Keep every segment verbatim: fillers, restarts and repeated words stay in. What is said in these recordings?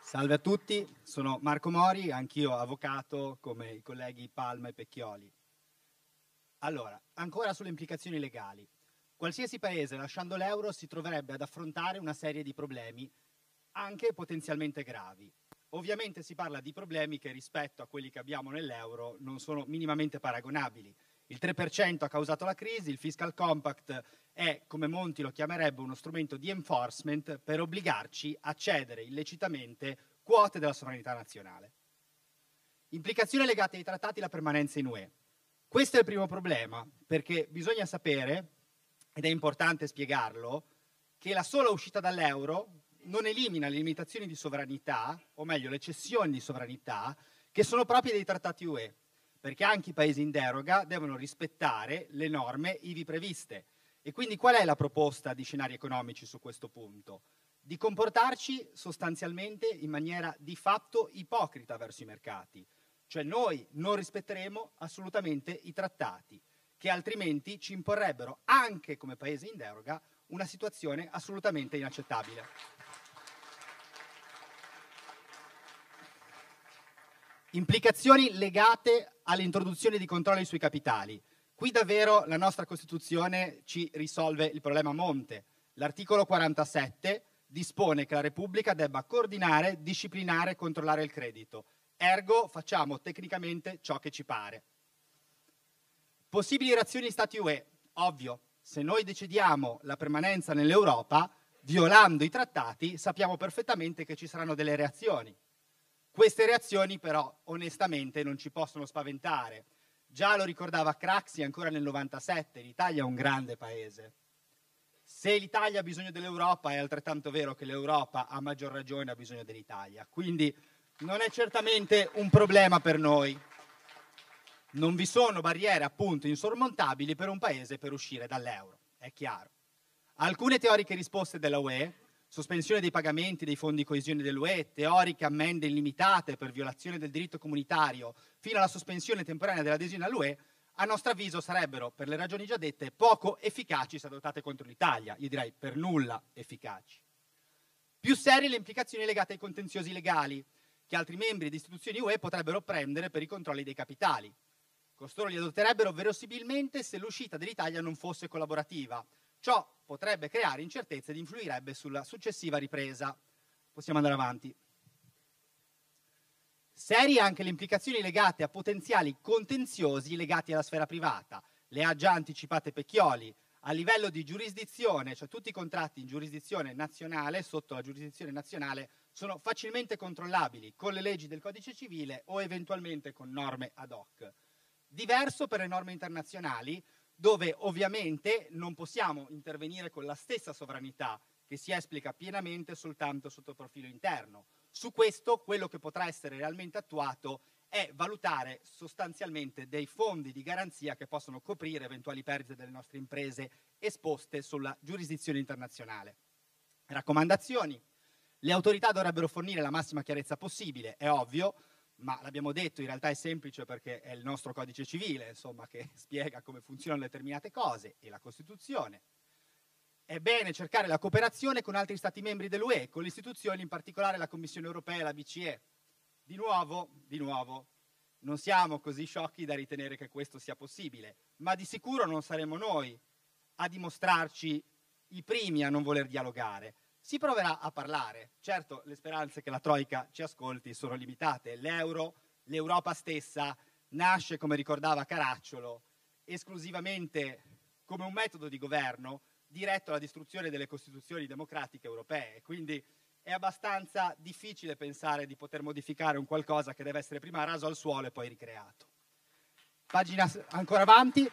Salve a tutti, sono Marco Mori, anch'io avvocato come i colleghi Palma e Pecchioli. Allora, ancora sulle implicazioni legali. Qualsiasi paese lasciando l'euro si troverebbe ad affrontare una serie di problemi, anche potenzialmente gravi. Ovviamente si parla di problemi che rispetto a quelli che abbiamo nell'euro non sono minimamente paragonabili. Il tre per cento ha causato la crisi, il Fiscal Compact è, come Monti lo chiamerebbe, uno strumento di enforcement per obbligarci a cedere illecitamente quote della sovranità nazionale. Implicazioni legate ai trattati e alla permanenza in U E. Questo è il primo problema, perché bisogna sapere, ed è importante spiegarlo, che la sola uscita dall'euro non elimina le limitazioni di sovranità, o meglio le cessioni di sovranità, che sono proprie dei trattati U E, perché anche i paesi in deroga devono rispettare le norme ivi previste. E quindi qual è la proposta di scenari economici su questo punto? Di comportarci sostanzialmente in maniera di fatto ipocrita verso i mercati. Cioè noi non rispetteremo assolutamente i trattati, che altrimenti ci imporrebbero, anche come paese in deroga, una situazione assolutamente inaccettabile. Implicazioni legate all'introduzione di controlli sui capitali. Qui davvero la nostra Costituzione ci risolve il problema a monte. L'articolo quarantasette dispone che la Repubblica debba coordinare, disciplinare e controllare il credito. Ergo facciamo tecnicamente ciò che ci pare. Possibili reazioni Stati U E. Ovvio, se noi decidiamo la permanenza nell'Europa, violando i trattati, sappiamo perfettamente che ci saranno delle reazioni. Queste reazioni però onestamente non ci possono spaventare. Già lo ricordava Craxi ancora nel novantasette, l'Italia è un grande paese. Se l'Italia ha bisogno dell'Europa è altrettanto vero che l'Europa a maggior ragione ha bisogno dell'Italia. Quindi non è certamente un problema per noi. Non vi sono barriere appunto insormontabili per un paese per uscire dall'euro, è chiaro. Alcune teoriche risposte della U E, sospensione dei pagamenti dei fondi coesione dell'U E, teoriche ammende illimitate per violazione del diritto comunitario fino alla sospensione temporanea dell'adesione all'U E, a nostro avviso sarebbero, per le ragioni già dette, poco efficaci se adottate contro l'Italia, io direi per nulla efficaci. Più serie le implicazioni legate ai contenziosi legali che altri membri di istituzioni U E potrebbero prendere per i controlli dei capitali. Costoro li adotterebbero verosimilmente se l'uscita dell'Italia non fosse collaborativa. Ciò potrebbe creare incertezze ed influirebbe sulla successiva ripresa. Possiamo andare avanti. Serie anche le implicazioni legate a potenziali contenziosi legati alla sfera privata. Le ha già anticipate Pecchioli. A livello di giurisdizione, cioè tutti i contratti in giurisdizione nazionale, sotto la giurisdizione nazionale, sono facilmente controllabili con le leggi del codice civile o eventualmente con norme ad hoc. Diverso per le norme internazionali, dove ovviamente non possiamo intervenire con la stessa sovranità che si esplica pienamente soltanto sotto il profilo interno. Su questo quello che potrà essere realmente attuato è valutare sostanzialmente dei fondi di garanzia che possono coprire eventuali perdite delle nostre imprese esposte sulla giurisdizione internazionale. Raccomandazioni. Le autorità dovrebbero fornire la massima chiarezza possibile, è ovvio, ma l'abbiamo detto, in realtà è semplice perché è il nostro codice civile, insomma, che spiega come funzionano determinate cose, e la Costituzione. È bene cercare la cooperazione con altri Stati membri dell'U E, con le istituzioni, in particolare la Commissione europea e la B C E. Di nuovo, di nuovo, non siamo così sciocchi da ritenere che questo sia possibile, ma di sicuro non saremo noi a dimostrarci i primi a non voler dialogare. Si proverà a parlare. Certo, le speranze che la Troica ci ascolti sono limitate. L'euro, l'Europa stessa, nasce, come ricordava Caracciolo, esclusivamente come un metodo di governo diretto alla distruzione delle costituzioni democratiche europee. Quindi è abbastanza difficile pensare di poter modificare un qualcosa che deve essere prima raso al suolo e poi ricreato. Pagina ancora avanti.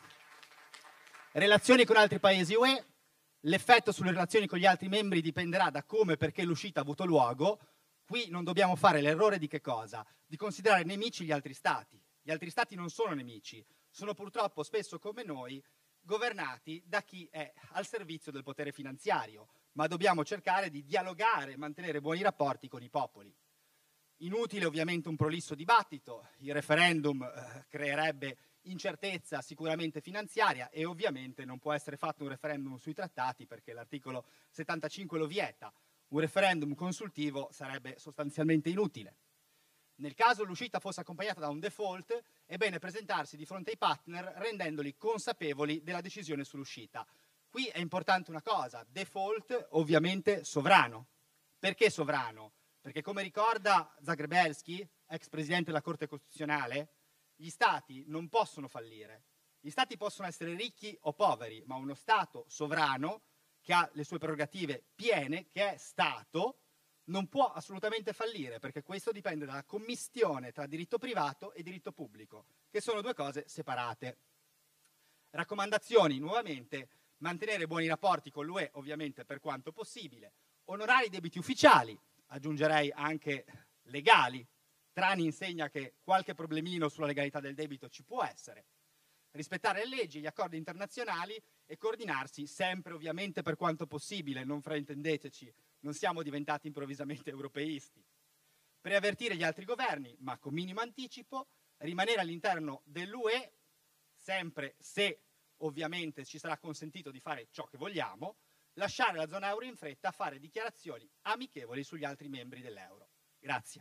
Relazioni con altri paesi U E. L'effetto sulle relazioni con gli altri membri dipenderà da come e perché l'uscita ha avuto luogo. Qui non dobbiamo fare l'errore di che cosa? Di considerare nemici gli altri stati. Gli altri stati non sono nemici, sono purtroppo spesso come noi governati da chi è al servizio del potere finanziario, ma dobbiamo cercare di dialogare e mantenere buoni rapporti con i popoli. Inutile ovviamente un prolisso dibattito, il referendum eh, creerebbe incertezza sicuramente finanziaria e ovviamente non può essere fatto un referendum sui trattati perché l'articolo settantacinque lo vieta. un referendum consultivo sarebbe sostanzialmente inutile. Nel caso l'uscita fosse accompagnata da un default, è bene presentarsi di fronte ai partner rendendoli consapevoli della decisione sull'uscita. Qui è importante una cosa: default ovviamente sovrano. Perché sovrano? Perché, come ricorda Zagrebelsky, ex presidente della Corte Costituzionale, gli stati non possono fallire. Gli stati possono essere ricchi o poveri, ma uno stato sovrano che ha le sue prerogative piene, che è stato, non può assolutamente fallire, perché questo dipende dalla commistione tra diritto privato e diritto pubblico, che sono due cose separate. Raccomandazioni, nuovamente: mantenere buoni rapporti con l'U E, ovviamente per quanto possibile, onorare i debiti ufficiali, aggiungerei anche legali. Trani insegna che qualche problemino sulla legalità del debito ci può essere. Rispettare le leggi, gli accordi internazionali e coordinarsi sempre, ovviamente per quanto possibile, non fraintendeteci, non siamo diventati improvvisamente europeisti. Preavvertire gli altri governi, ma con minimo anticipo, rimanere all'interno dell'U E, sempre se ovviamente ci sarà consentito di fare ciò che vogliamo, lasciare la zona euro in fretta, fare dichiarazioni amichevoli sugli altri membri dell'euro. Grazie.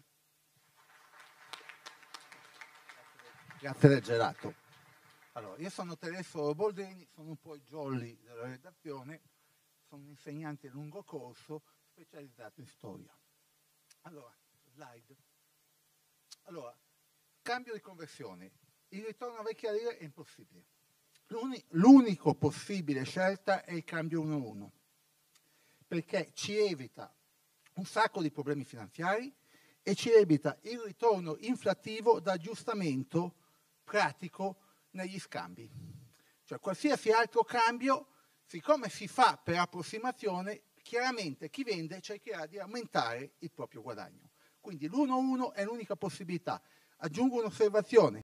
Grazie del gelato. Allora, io sono Tereso Boldrini, sono un po' il jolly della redazione, sono un insegnante a lungo corso specializzato in storia. Allora, slide. Allora, cambio di conversione. Il ritorno alla vecchia lira è impossibile. L'uni- l'unico possibile scelta è il cambio uno a uno, perché ci evita un sacco di problemi finanziari e ci evita il ritorno inflattivo da aggiustamento pratico negli scambi. Cioè, qualsiasi altro cambio, siccome si fa per approssimazione, chiaramente chi vende cercherà di aumentare il proprio guadagno. Quindi l'uno a uno è l'unica possibilità. Aggiungo un'osservazione: